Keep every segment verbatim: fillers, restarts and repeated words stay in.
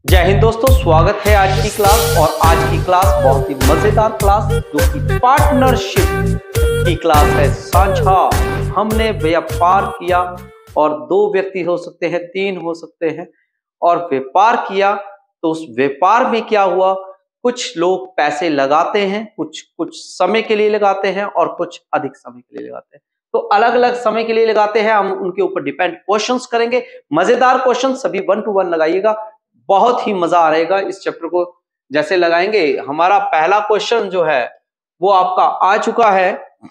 जय हिंद दोस्तों, स्वागत है आज की क्लास। और आज की क्लास बहुत ही मजेदार क्लास जो कि पार्टनरशिप की क्लास है। साझा हमने व्यापार किया और दो व्यक्ति हो सकते हैं, तीन हो सकते हैं, और व्यापार किया तो उस व्यापार में क्या हुआ, कुछ लोग पैसे लगाते हैं, कुछ कुछ समय के लिए लगाते हैं और कुछ अधिक समय के लिए लगाते हैं। तो अलग अलग समय के लिए लगाते हैं, हम उनके ऊपर डिपेंड क्वेश्चंस करेंगे। मजेदार क्वेश्चन सभी वन टू वन लगाइएगा, बहुत ही मजा आएगा इस चैप्टर को जैसे लगाएंगे। हमारा पहला क्वेश्चन जो है वो आपका आ चुका है,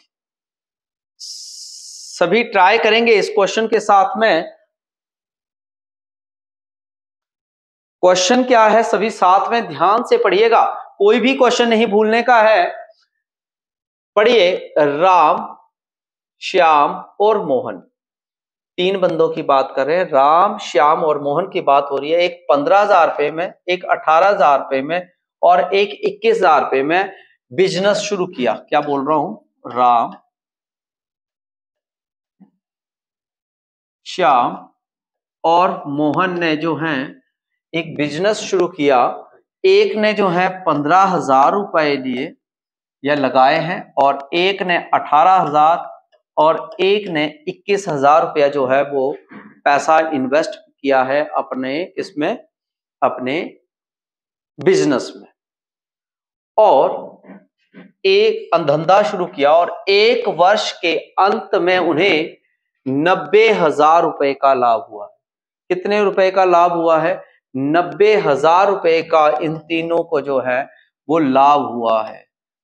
सभी ट्राई करेंगे इस क्वेश्चन के साथ में। क्वेश्चन क्या है, सभी साथ में ध्यान से पढ़िएगा, कोई भी क्वेश्चन नहीं भूलने का है। पढ़िए, राम, श्याम और मोहन, तीन बंदों की बात कर रहे हैं। राम, श्याम और मोहन की बात हो रही है। एक पंद्रह हजार रुपए में, एक अठारह हजार रुपए में और एक इक्कीस हजार रुपए में बिजनेस शुरू किया। क्या बोल रहा हूं, राम, श्याम और मोहन ने जो है एक बिजनेस शुरू किया। एक ने जो है पंद्रह हजार रुपए लिए या लगाए हैं और एक ने अठारह हजार और एक ने इक्कीस हजार रुपया जो है वो पैसा इन्वेस्ट किया है अपने इसमें, अपने बिजनेस में, और एक धंधा शुरू किया और एक वर्ष के अंत में उन्हें नब्बे हजार रुपए का लाभ हुआ। कितने रुपए का लाभ हुआ है? नब्बे हजार रुपए का इन तीनों को जो है वो लाभ हुआ है।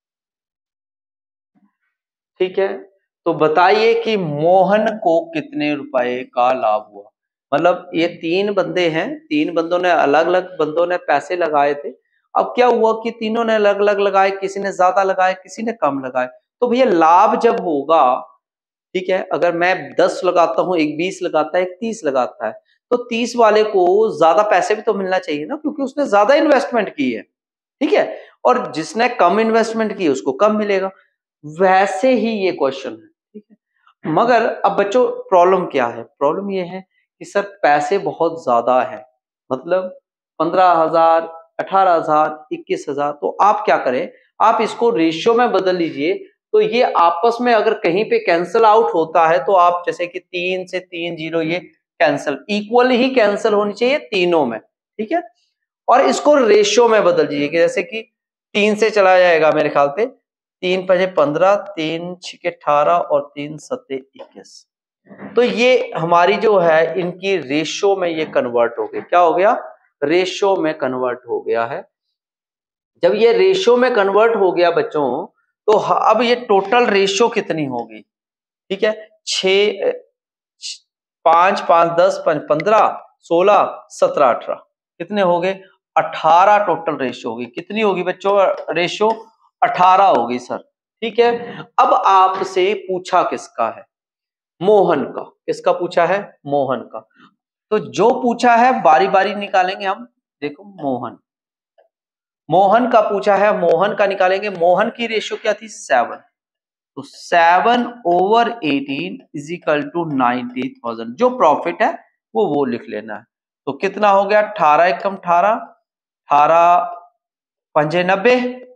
ठीक है, तो बताइए कि मोहन को कितने रुपए का लाभ हुआ। मतलब ये तीन बंदे हैं, तीन बंदों ने अलग अलग बंदों ने पैसे लगाए थे। अब क्या हुआ कि तीनों ने अलग अलग लगाए, किसी ने ज्यादा लगाए, किसी ने कम लगाए। तो भैया लाभ जब होगा, ठीक है, अगर मैं दस लगाता हूं, एक बीस लगाता है, एक तीस लगाता है, तो तीस वाले को ज्यादा पैसे भी तो मिलना चाहिए ना, क्योंकि उसने ज्यादा इन्वेस्टमेंट की है। ठीक है, और जिसने कम इन्वेस्टमेंट की उसको कम मिलेगा। वैसे ही ये क्वेश्चन है। ठीक है, मगर अब बच्चों प्रॉब्लम क्या है? प्रॉब्लम ये है कि सर पैसे बहुत ज्यादा है, मतलब पंद्रह हजार, अठारह हजार, इक्कीस हजार। तो आप क्या करें, आप इसको रेशियो में बदल लीजिए। तो ये आपस में अगर कहीं पे कैंसिल आउट होता है तो आप जैसे कि तीन से तीन जीरो, ये कैंसिल, इक्वल ही कैंसिल होनी चाहिए तीनों में। ठीक है, और इसको रेशियो में बदल दीजिए कि जैसे कि तीन से चला जाएगा मेरे ख्याल से, तीन पचे पंद्रह, तीन छिके अठारह और तीन सत्ते इक्कीस। तो ये हमारी जो है इनकी रेशियो में ये कन्वर्ट हो गई। क्या हो गया? रेशियो में कन्वर्ट हो गया है। जब ये रेशियो में कन्वर्ट हो गया बच्चों, तो अब ये टोटल रेशियो कितनी होगी? ठीक है, छ पांच पांच दस पांच पंद्रह सोलह सत्रह अठारह, कितने हो गए? अठारह टोटल रेशियो होगी। कितनी होगी बच्चों रेशियो? अठारह होगी सर। ठीक है, अब आपसे पूछा किसका है? मोहन का। किसका पूछा है? मोहन का। तो जो पूछा है बारी बारी निकालेंगे हम। देखो, मोहन मोहन का पूछा है, मोहन का निकालेंगे। मोहन की रेशियो क्या थी? सेवन। तो seven over eighteen is equal to ninety thousand. जो प्रॉफिट है वो वो लिख लेना है। तो कितना हो गया? अठारह एकम अठारह, अठारह पंजे नब्बे,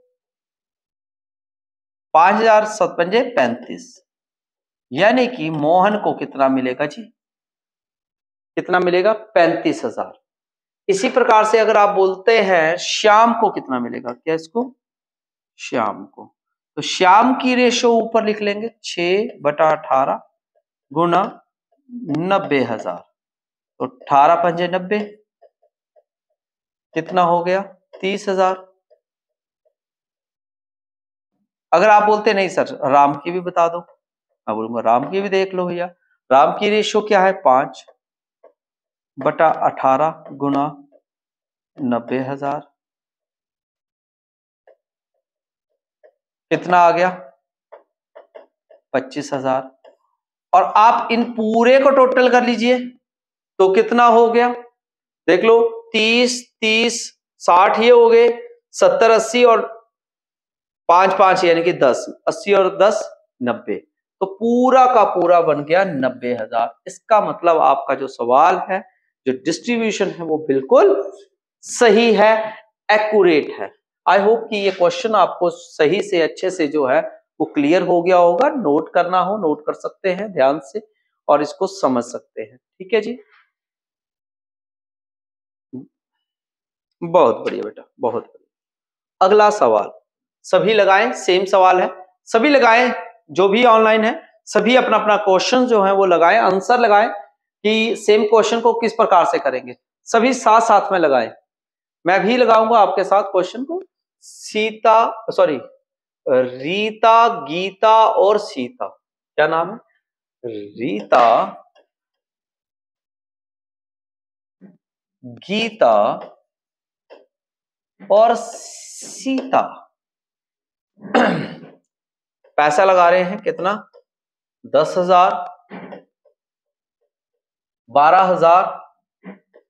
पांच हजार सत पंजे पैंतीस। यानी कि मोहन को कितना मिलेगा जी? कितना मिलेगा? पैंतीस हजार। इसी प्रकार से अगर आप बोलते हैं श्याम को कितना मिलेगा, क्या इसको? श्याम को, तो श्याम की रेशो ऊपर लिख लेंगे, छह बटा अठारह गुना नब्बे हजार। तो अठारह पंजे नब्बे, कितना हो गया? तीस हजार। अगर आप बोलते नहीं सर राम की भी बता दो, मैं बोलूंगा राम की भी देख लो भैया। राम की रेशो क्या है? पांच बटा अठारह गुना नब्बे हजार। कितना आ गया? पच्चीस हजार। और आप इन पूरे को टोटल कर लीजिए तो कितना हो गया? देख लो, तीस तीस साठ ये हो गए, सत्तर अस्सी और पांच पांच यानी कि दस, अस्सी और दस नब्बे। तो पूरा का पूरा बन गया नब्बे हजार। इसका मतलब आपका जो सवाल है, जो डिस्ट्रीब्यूशन है, वो बिल्कुल सही है, एक्यूरेट है। आई होप कि ये क्वेश्चन आपको सही से अच्छे से जो है वो क्लियर हो गया होगा। नोट करना हो नोट कर सकते हैं ध्यान से और इसको समझ सकते हैं। ठीक है जी, बहुत बढ़िया बेटा, बहुत बढ़िया। अगला सवाल सभी लगाएं, सेम सवाल है, सभी लगाएं, जो भी ऑनलाइन है सभी अपना अपना क्वेश्चन जो है वो लगाएं, आंसर लगाएं कि सेम क्वेश्चन को किस प्रकार से करेंगे। सभी साथ साथ में लगाएं, मैं भी लगाऊंगा आपके साथ क्वेश्चन को। सीता सॉरी रीता, गीता और सीता, क्या नाम है? रीता, गीता और सीता पैसा लगा रहे हैं कितना? दस हजार, बारह हजार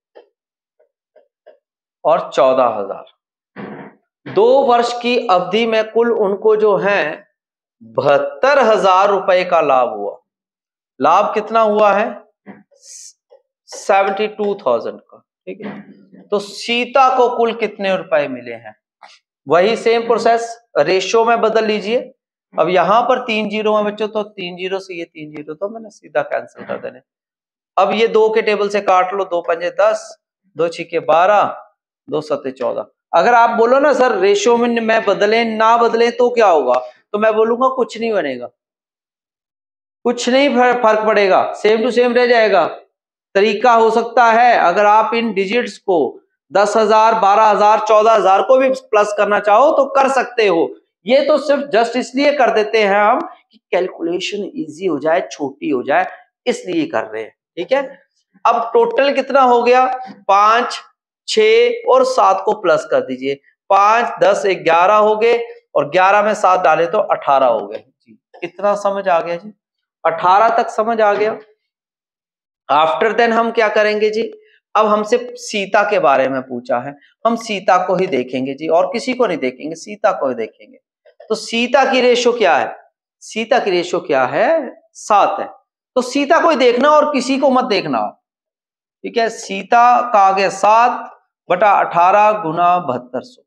और चौदह हजार। दो वर्ष की अवधि में कुल उनको जो है बहत्तर हजार रुपए का लाभ हुआ। लाभ कितना हुआ है? सेवेंटी टू थाउजेंड का। ठीक है, तो सीता को कुल कितने रुपए मिले हैं? वही सेम प्रोसेस, रेशियो में बदल लीजिए। अब यहां पर तीन जीरो है बच्चों, तो तीन जीरो से ये तीन जीरो तो मैंने सीधा कैंसिल कर देने। अब ये दो के टेबल से काट लो, दो पंजे दस, दो छिके बारह, दो सत्ते चौदह। अगर आप बोलो ना सर रेशियो में मैं बदले ना बदले तो क्या होगा, तो मैं बोलूंगा कुछ नहीं बनेगा, कुछ नहीं फर्क पड़ेगा, सेम टू सेम रह जाएगा। तरीका हो सकता है अगर आप इन डिजिट्स को दस हजार, बारह हजार, चौदह हजार को भी प्लस करना चाहो तो कर सकते हो। ये तो सिर्फ जस्ट इसलिए कर देते हैं हम कि कैलकुलेशन इजी हो जाए, छोटी हो जाए, इसलिए कर रहे हैं। ठीक है, अब टोटल कितना हो गया? पांच, छह और सात को प्लस कर दीजिए। पांच, दस, ग्यारह हो गए और ग्यारह में सात डाले तो अठारह हो गए जी। कितना समझ आ गया जी? अठारह तक समझ आ गया। आफ्टर देन हम क्या करेंगे जी? अब हमसे सीता के बारे में पूछा है, हम सीता को ही देखेंगे जी, और किसी को नहीं देखेंगे, सीता को ही देखेंगे। तो सीता की रेशो क्या है? सीता की रेशो क्या है? सात है। तो सीता को ही देखना और किसी को मत देखना। ठीक है, सीता का आगे सात बटा अठारह गुना बहत्तर सौ।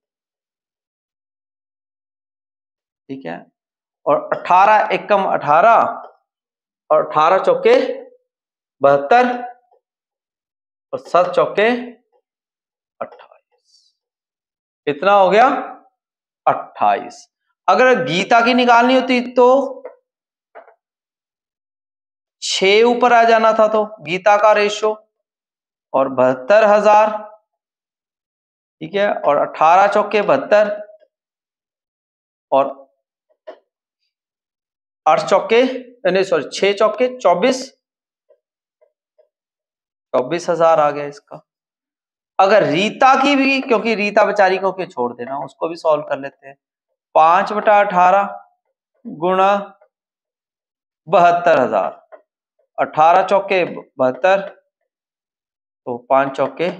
ठीक है, और अठारह एकम अठारह और अठारह चौके बहत्तर और सात चौके अट्ठाईस। कितना हो गया? अट्ठाईस। अगर गीता की निकालनी होती तो छह ऊपर आ जाना था, तो गीता का रेशो और बहत्तर हजार। ठीक है, और अठारह चौके बहत्तर और आठ चौके नहीं सॉरी छह चौके चौबीस, चौबीस हजार आ गया इसका। अगर रीता की भी, क्योंकि रीता बेचारी को के छोड़ देना, उसको भी सॉल्व कर लेते हैं। पांच बटा अठारह गुणा बहत्तर हजार, अठारह चौके बहत्तर, तो पांच चौके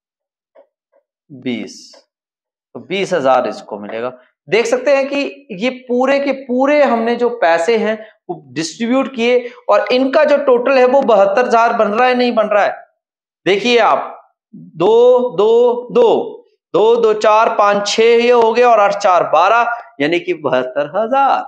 बीस, तो बीस हजार इसको मिलेगा। देख सकते हैं कि ये पूरे के पूरे हमने जो पैसे हैं वो डिस्ट्रीब्यूट किए और इनका जो टोटल है वो बहत्तर हजार बन रहा है, नहीं बन रहा है? देखिए आप, दो दो दो दो दो चार पांच छह ये हो गया और आठ चार बारह, यानी कि बहत्तर हजार।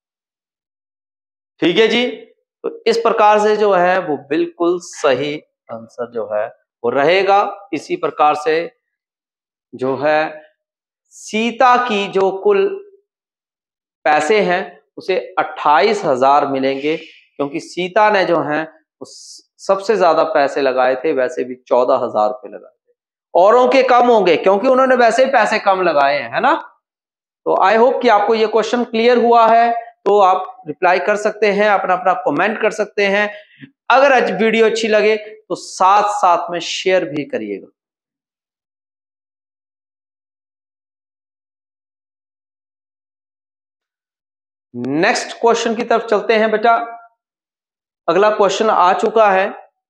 ठीक है जी, तो इस प्रकार से जो है वो बिल्कुल सही आंसर जो है वो रहेगा। इसी प्रकार से जो है सीता की जो कुल पैसे हैं उसे अट्ठाईस हजार मिलेंगे, क्योंकि सीता ने जो है सबसे ज्यादा पैसे लगाए थे, वैसे भी चौदह हजार रुपए लगाए थे। औरों के कम होंगे क्योंकि उन्होंने वैसे ही पैसे कम लगाए हैं, है ना? तो आई होप कि आपको ये क्वेश्चन क्लियर हुआ है। तो आप रिप्लाई कर सकते हैं, अपना अपना कमेंट कर सकते हैं। अगर आज वीडियो अच्छी लगे तो साथ साथ में शेयर भी करिएगा। नेक्स्ट क्वेश्चन की तरफ चलते हैं बेटा। अगला क्वेश्चन आ चुका है।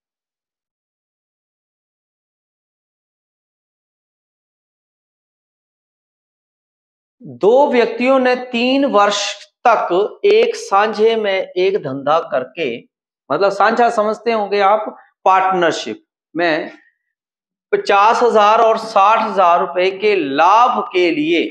दो व्यक्तियों ने तीन वर्ष तक एक सांझे में एक धंधा करके, मतलब सांझा समझते होंगे आप, पार्टनरशिप में पचास हजार और साठ हजार रुपए के लाभ के लिए,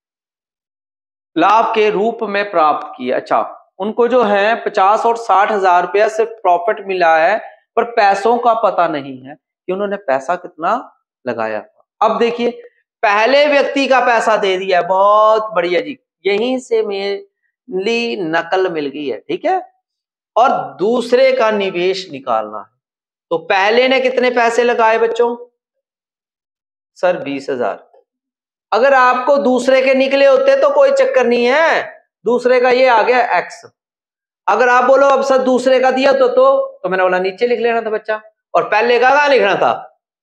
लाभ के रूप में प्राप्त किया। अच्छा, उनको जो है पचास और साठ हजार रुपया सिर्फ प्रॉफिट मिला है, पर पैसों का पता नहीं है कि उन्होंने पैसा कितना लगाया था। अब देखिए, पहले व्यक्ति का पैसा दे दिया, बहुत बढ़िया जी, यहीं से मेरी नकल मिल गई है, ठीक है। और दूसरे का निवेश निकालना है, तो पहले ने कितने पैसे लगाए बच्चों? सर बीस हजार। अगर आपको दूसरे के निकले होते तो कोई चक्कर नहीं है, दूसरे का ये आ गया एक्स। अगर आप बोलो अब सर दूसरे का दिया तो तो, तो मैंने बोला नीचे लिख लेना था बच्चा, और पहले का कहां लिखना था?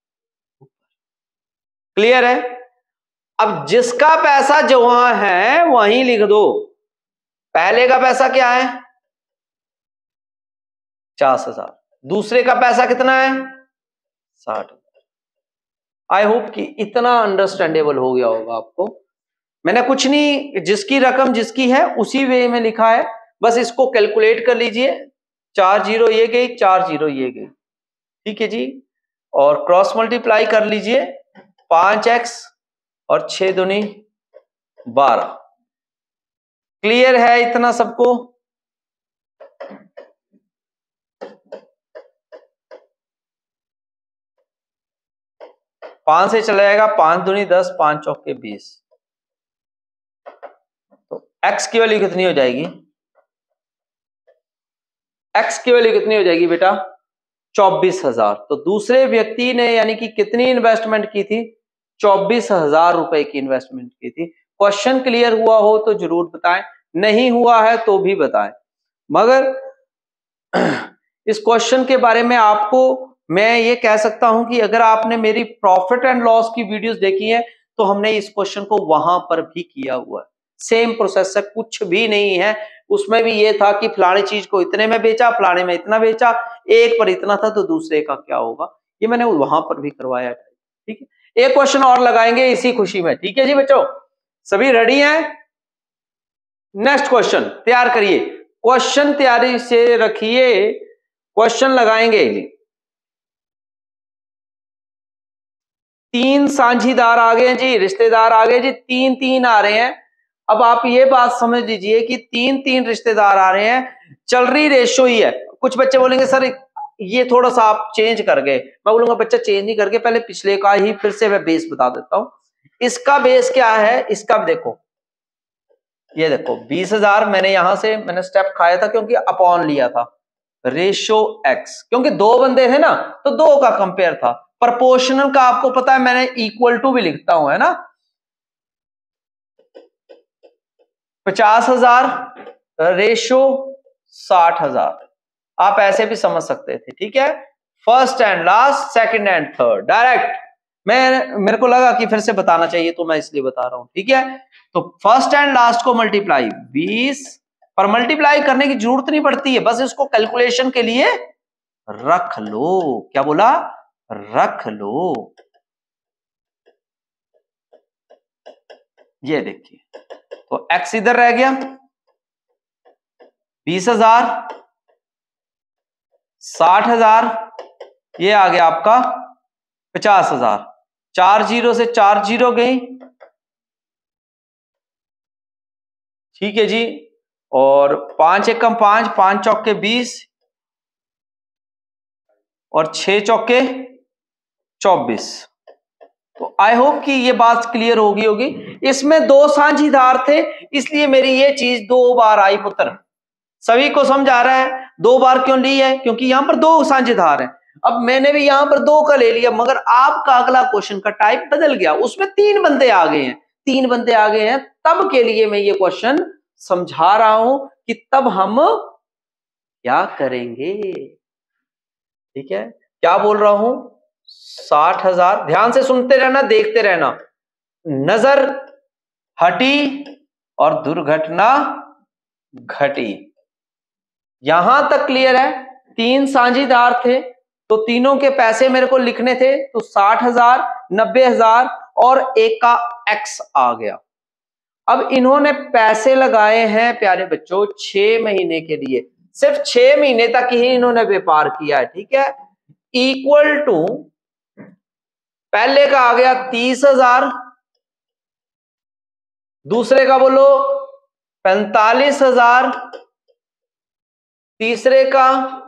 क्लियर है? अब जिसका पैसा जहां है वहीं लिख दो। पहले का पैसा क्या है? पचास हजार। दूसरे का पैसा कितना है? साठ हजार। आई होप कि इतना अंडरस्टैंडेबल हो गया होगा आपको। मैंने कुछ नहीं, जिसकी रकम जिसकी है उसी वे में लिखा है, बस इसको कैलकुलेट कर लीजिए। चार जीरो ये गई, चार जीरो ये गई, ठीक है जी। और क्रॉस मल्टीप्लाई कर लीजिए, पांच एक्स और छह दूनी बारह। क्लियर है इतना सबको? पांच से चला जाएगा, पांच दूनी दस, पांच चौके बीस, तो x की वैल्यू कितनी हो जाएगी? x की वैल्यू कितनी हो जाएगी बेटा? चौबीस हजार। तो दूसरे व्यक्ति ने यानी कि कितनी इन्वेस्टमेंट की थी? चौबीस हजार रुपए की इन्वेस्टमेंट की थी। क्वेश्चन क्लियर हुआ हो तो जरूर बताएं, नहीं हुआ है तो भी बताएं। मगर इस क्वेश्चन के बारे में आपको मैं ये कह सकता हूं कि अगर आपने मेरी प्रॉफिट एंड लॉस की वीडियोस देखी है तो हमने इस क्वेश्चन को वहां पर भी किया हुआ है। सेम प्रोसेस है, कुछ भी नहीं है। उसमें भी ये था कि फलानी चीज को इतने में बेचा, फलाने में इतना बेचा, एक पर इतना था तो दूसरे का क्या होगा, ये मैंने वहां पर भी करवाया। ठीक है, एक क्वेश्चन और लगाएंगे इसी खुशी में। ठीक है जी बच्चों, सभी रेडी हैं? नेक्स्ट क्वेश्चन तैयार करिए, क्वेश्चन तैयारी से रखिए, क्वेश्चन लगाएंगे। तीन साझीदार आ गए जी, रिश्तेदार आ गए जी, तीन तीन आ रहे हैं। अब आप ये बात समझ लीजिए कि तीन तीन रिश्तेदार आ रहे हैं, चल रही रेशो ही है। कुछ बच्चे बोलेंगे सर ये थोड़ा सा आप चेंज कर गए, मैं बोलूंगा बच्चा चेंज नहीं करके पहले पिछले का ही फिर से मैं बेस बता देता हूं। इसका बेस क्या है? इसका देखो, ये देखो बीस हजार मैंने यहां से मैंने स्टेप खाया था क्योंकि अपॉन लिया था, रेशो एक्स, क्योंकि दो बंदे थे ना तो दो का कंपेयर था। प्रोपोर्शनल का आपको पता है मैंने इक्वल टू भी लिखता हूं, है ना। पचास हजार रेशो साठ हजार, आप ऐसे भी समझ सकते थे। ठीक है, first and last, second and third, direct. मैं मेरे को लगा कि फिर से बताना चाहिए तो मैं इसलिए बता रहा हूं। ठीक है, तो फर्स्ट एंड लास्ट को मल्टीप्लाई बीस, पर मल्टीप्लाई करने की जरूरत नहीं पड़ती है, बस इसको कैलकुलेशन के लिए रख लो। क्या बोला? रख लो। ये देखिए, तो x इधर रह गया, बीस हजार, साठ हजार, ये आ गया आपका पचास हजार। चार जीरो से चार जीरो गई, ठीक है जी। और पांच एकम पांच, पांच चौके बीस, और छह चौके चौबीस। तो आई होप कि ये बात क्लियर होगी होगी इसमें दो साझीदार थे इसलिए मेरी ये चीज दो बार आई पुत्र। सभी को समझ आ रहा है दो बार क्यों ली है? क्योंकि यहां पर दो साझीदार हैं। अब मैंने भी यहां पर दो का ले लिया, मगर आपका अगला क्वेश्चन का टाइप बदल गया, उसमें तीन बंदे आ गए हैं, तीन बंदे आ गए हैं, तब के लिए मैं ये क्वेश्चन समझा रहा हूं कि तब हम क्या करेंगे। ठीक है, क्या बोल रहा हूं? साठ हजार, ध्यान से सुनते रहना, देखते रहना। नजर हटी और दुर्घटना घटी, यहां तक क्लियर है। तीन साझीदार थे तो तीनों के पैसे मेरे को लिखने थे, तो साठ हजार, नब्बे हजार और एक का एक्स आ गया। अब इन्होंने पैसे लगाए हैं प्यारे बच्चों छह महीने के लिए, सिर्फ छह महीने तक ही इन्होंने व्यापार किया है। ठीक है, इक्वल टू पहले का आ गया तीस हजार, दूसरे का बोलो पैंतालीस हजार, तीसरे का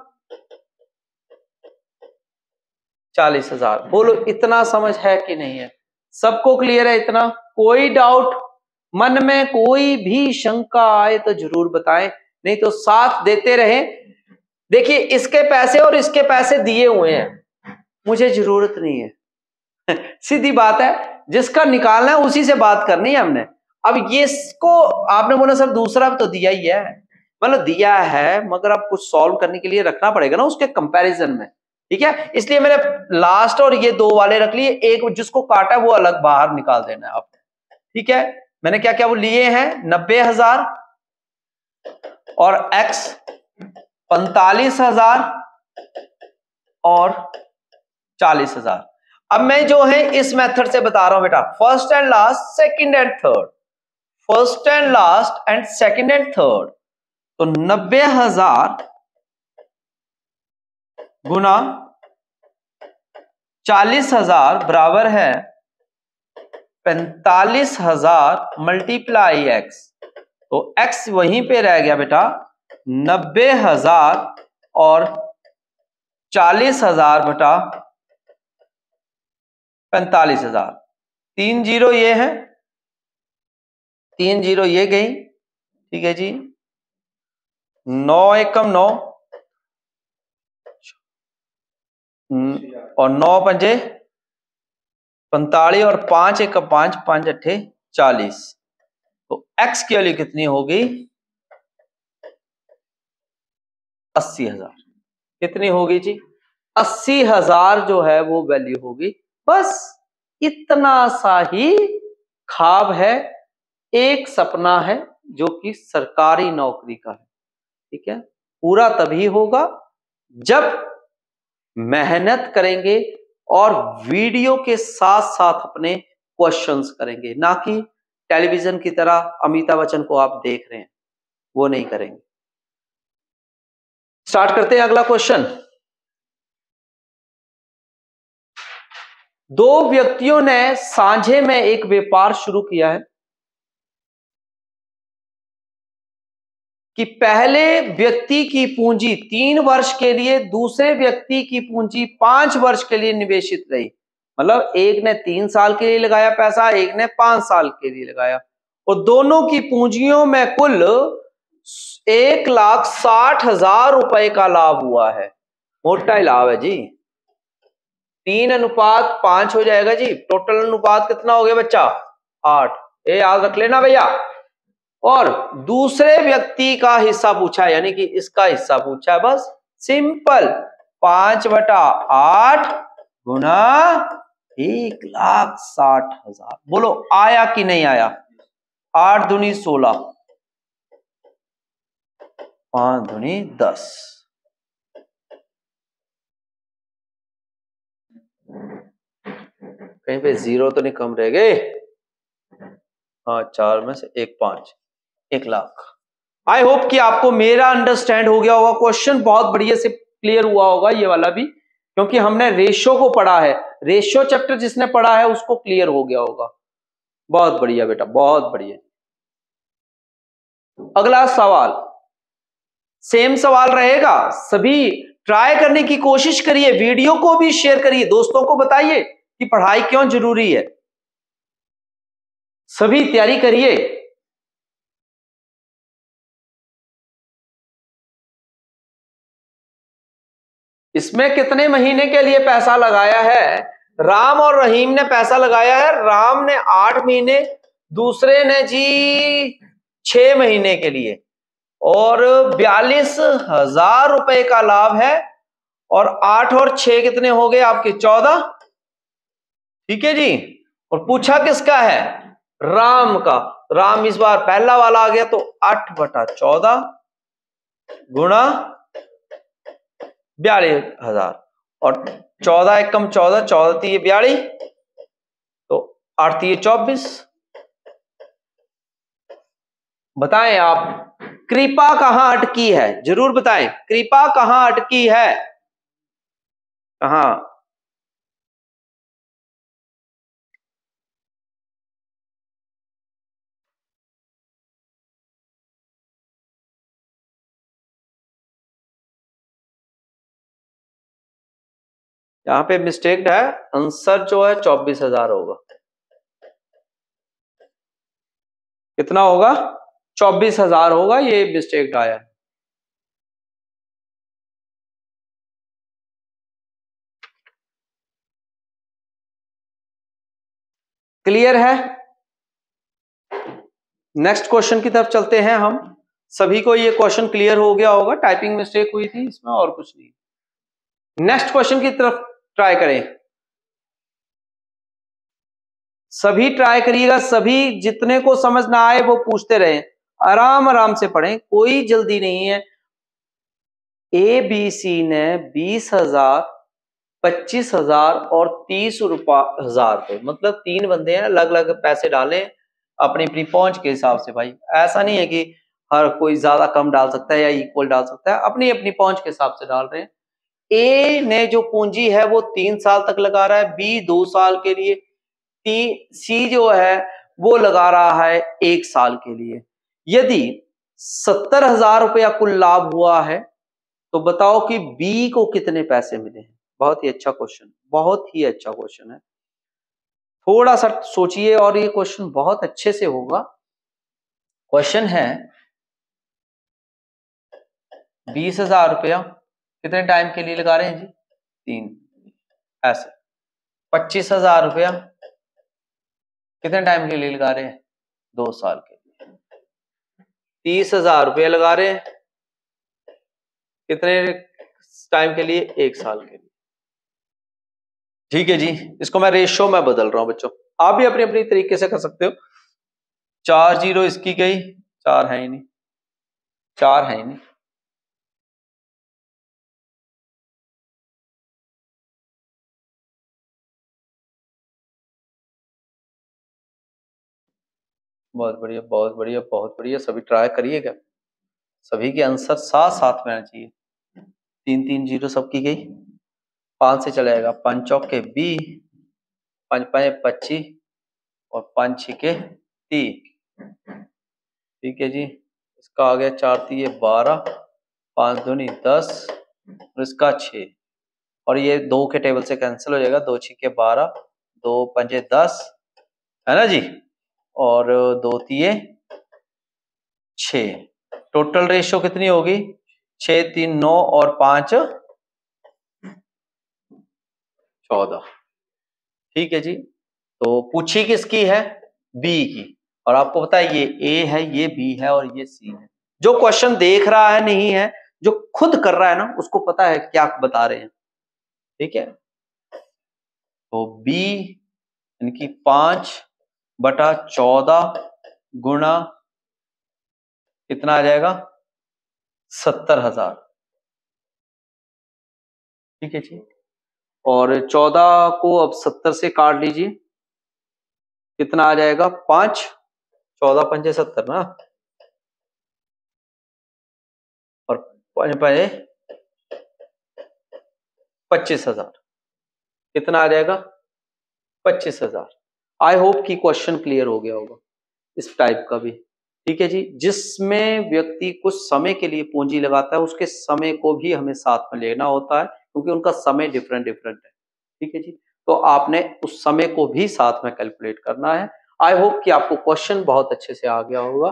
चालीस हजार। बोलो इतना समझ है कि नहीं है? सबको क्लियर है इतना? कोई डाउट मन में, कोई भी शंका आए तो जरूर बताएं, नहीं तो साथ देते रहें। देखिए इसके पैसे और इसके पैसे दिए हुए हैं, मुझे जरूरत नहीं है सीधी बात है, जिसका निकालना है उसी से बात करनी है हमने। अब ये इसको आपने बोला सर दूसरा भी तो दिया ही है, मतलब दिया है मगर अब कुछ सॉल्व करने के लिए रखना पड़ेगा ना उसके कंपैरिजन में, ठीक है? इसलिए मैंने लास्ट और ये दो वाले रख लिए, एक जिसको काटा वो अलग बाहर निकाल देना है आपने, ठीक है? मैंने क्या क्या वो लिए हैं, नब्बे हजार और एक्स पैंतालीस हजार और चालीस हजार। अब मैं जो है इस मेथड से बता रहा हूं बेटा, first and last, second and third, first and last and second and third. तो नब्बे हजार गुना चालीस हजार बराबर है पैंतालीस हजार मल्टीप्लाई एक्स। तो एक्स वहीं पे रह गया बेटा, नब्बे हजार और चालीस हजार बटा पैंतालीस हजार। तीन जीरो ये है, तीन जीरो ये गई, ठीक है जी। नौ एकम नौ और नौ पंजे पैंतालीस और पांच एक पांच, पांच अट्ठे चालीस। तो एक्स की वैल्यू कितनी होगी, अस्सी हजार। कितनी होगी जी, अस्सी हजार जो है वो वैल्यू होगी। बस इतना सा ही ख्वाब है, एक सपना है जो कि सरकारी नौकरी का है, ठीक है? पूरा तभी होगा जब मेहनत करेंगे और वीडियो के साथ साथ अपने क्वेश्चंस करेंगे, ना कि टेलीविजन की तरह अमिताभ बच्चन को आप देख रहे हैं, वो नहीं करेंगे। स्टार्ट करते हैं अगला क्वेश्चन। दो व्यक्तियों ने सांझे में एक व्यापार शुरू किया है कि पहले व्यक्ति की पूंजी तीन वर्ष के लिए, दूसरे व्यक्ति की पूंजी पांच वर्ष के लिए निवेशित रही। मतलब एक ने तीन साल के लिए लगाया पैसा, एक ने पांच साल के लिए लगाया, और दोनों की पूंजियों में कुल एक लाख साठ हजार रुपए का लाभ हुआ है। मोटा ही लाभ है जी, तीन अनुपात पांच हो जाएगा जी। टोटल अनुपात कितना हो गया बच्चा, आठ। ये याद रख लेना भैया। और दूसरे व्यक्ति का हिस्सा पूछा है, यानी कि इसका हिस्सा पूछा है, बस सिंपल। पांच बटा आठ गुना एक लाख साठ हजार। बोलो आया कि नहीं आया? आठ दूनी सोलह, पांच दूनी दस। कहीं पे जीरो तो नहीं कम रह गए? हाँ, चार में से एक पांच, एक लाख। आई होप कि आपको मेरा अंडरस्टैंड हो गया होगा, क्वेश्चन बहुत बढ़िया से क्लियर हुआ होगा ये वाला भी, क्योंकि हमने रेशो को पढ़ा है। रेशो चैप्टर जिसने पढ़ा है उसको क्लियर हो गया होगा। बहुत बढ़िया बेटा, बहुत बढ़िया। अगला सवाल, सेम सवाल रहेगा, सभी ट्राई करने की कोशिश करिए, वीडियो को भी शेयर करिए, दोस्तों को बताइए कि पढ़ाई क्यों जरूरी है। सभी तैयारी करिए। इसमें कितने महीने के लिए पैसा लगाया है? राम और रहीम ने पैसा लगाया है, राम ने आठ महीने, दूसरे ने जी छह महीने के लिए, और बयालीस हजार रुपए का लाभ है। और आठ और छह कितने हो गए आपके? चौदह, ठीक है जी। और पूछा किसका है? राम का। राम इस बार पहला वाला आ गया, तो आठ बटा चौदह गुणा बयालीस हजार, और चौदह एकम चौदह, चौदह तीय बयालीस, तो आठ तीय चौबीस। बताएं आप, कृपा कहां अटकी है? जरूर बताएं, कृपा कहां अटकी है? कहां? यहाँ पे मिस्टेक है, आंसर जो है चौबीस हजार होगा। कितना होगा? चौबीस हजार होगा, ये मिस्टेक आया है। क्लियर है? नेक्स्ट क्वेश्चन की तरफ चलते हैं हम। सभी को ये क्वेश्चन क्लियर हो गया होगा, टाइपिंग मिस्टेक हुई थी इसमें और कुछ नहीं। नेक्स्ट क्वेश्चन की तरफ ट्राई करें, सभी ट्राई करिएगा, सभी जितने को समझ ना आए वो पूछते रहें, आराम आराम से पढ़ें, कोई जल्दी नहीं है। ए बी सी ने बीस हजार, पच्चीस हजार और तीस रुपया हजार पे, मतलब तीन बंदे हैं, अलग अलग पैसे डाले अपनी अपनी पहुंच के हिसाब से। भाई ऐसा नहीं है कि हर कोई ज्यादा कम डाल सकता है या इक्वल डाल सकता है, अपनी अपनी पहुंच के हिसाब से डाल रहे हैं। ए ने जो पूंजी है वो तीन साल तक लगा रहा है, बी दो साल के लिए, टी सी जो है वो लगा रहा है एक साल के लिए। यदि सत्तर हजार रुपया कुल लाभ हुआ है तो बताओ कि बी को कितने पैसे मिले हैं। बहुत ही अच्छा क्वेश्चन, बहुत ही अच्छा क्वेश्चन है। थोड़ा सा सोचिए और ये क्वेश्चन बहुत अच्छे से होगा। क्वेश्चन है बीस हजार रुपया कितने टाइम के लिए लगा रहे हैं जी? तीन। ऐसे पच्चीस हजार रुपया कितने टाइम के लिए लगा रहे हैं? दो साल के लिए। तीस हजार रुपया लगा रहे हैं कितने टाइम के लिए? एक साल के लिए। ठीक है जी, इसको मैं रेशो में बदल रहा हूं बच्चों, आप भी अपनी अपनी तरीके से कर सकते हो। चार जीरो इसकी गई, चार है ही नहीं, चार है ही नहीं। बहुत बढ़िया, बहुत बढ़िया, बहुत बढ़िया। सभी ट्राई करिएगा, सभी के आंसर साथ साथ में आना चाहिए। तीन तीन जीरो सबकी गई, पांच से चलेगा, पांच चौके बी, पांच पांच पच्चीस और पांच छिके तीस। ठीक है जी, इसका आ गया चार तीय बारह, पांच दूनी दस और इसका छः, और ये दो के टेबल से कैंसिल हो जाएगा, दो छिके बारह, दो पंजे दस, है ना जी, और दो तीय छः। टोटल रेशियो कितनी होगी? छः तीन नौ और पांच चौदह। ठीक है जी, तो पूछी किसकी है? बी की। और आपको पता है ये ए है, ये बी है और ये सी है। जो क्वेश्चन देख रहा है नहीं है, जो खुद कर रहा है ना, उसको पता है क्या बता रहे हैं। ठीक है, तो बी इनकी पांच बटा चौदह गुणा कितना आ जाएगा? सत्तर हजार। ठीक है जी, और चौदह को अब सत्तर से काट लीजिए, कितना आ जाएगा? पांच, चौदह पंजे सत्तर ना, और पांच पांचे पच्चीस हजार। कितना आ जाएगा? पच्चीस हजार। आई होप कि क्वेश्चन क्लियर हो गया होगा इस टाइप का भी। ठीक है जी, जिसमें व्यक्ति कुछ समय के लिए पूंजी लगाता है उसके समय को भी हमें साथ में लेना होता है, क्योंकि उनका समय डिफरेंट डिफरेंट है। ठीक है जी, तो आपने उस समय को भी साथ में कैलकुलेट करना है। आई होप कि आपको क्वेश्चन बहुत अच्छे से आ गया होगा।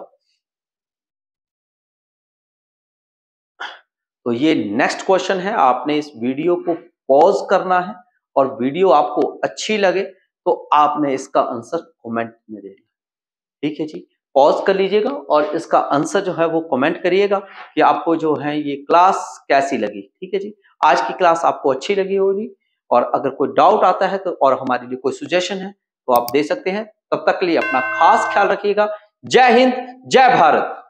तो ये नेक्स्ट क्वेश्चन है, आपने इस वीडियो को पॉज करना है और वीडियो आपको अच्छी लगे तो आपने इसका आंसर कमेंट में देना। ठीक है जी, पॉज कर लीजिएगा और इसका आंसर जो है वो कमेंट करिएगा कि आपको जो है ये क्लास कैसी लगी। ठीक है जी, आज की क्लास आपको अच्छी लगी होगी, और अगर कोई डाउट आता है तो और हमारे लिए कोई सुजेशन है तो आप दे सकते हैं। तब तक के लिए अपना खास ख्याल रखिएगा। जय हिंद, जय भारत।